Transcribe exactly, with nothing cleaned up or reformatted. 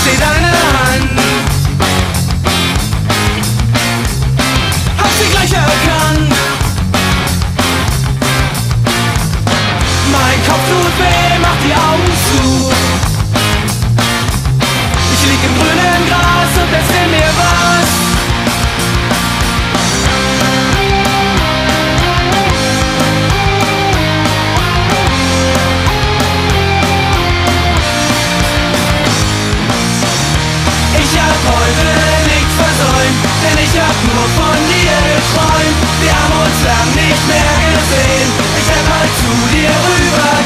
seh deine Hand, hab sie gleich erkannt. Mein Kopf tut weh, mach die Augen zu. Ich lieg im grünen Gras und erzähl mir was. Ich hab heute nichts versäumt, denn ich hab nur von dir geträumt. Wir haben uns lang nicht mehr gesehen, ich werd mal zu dir rüber.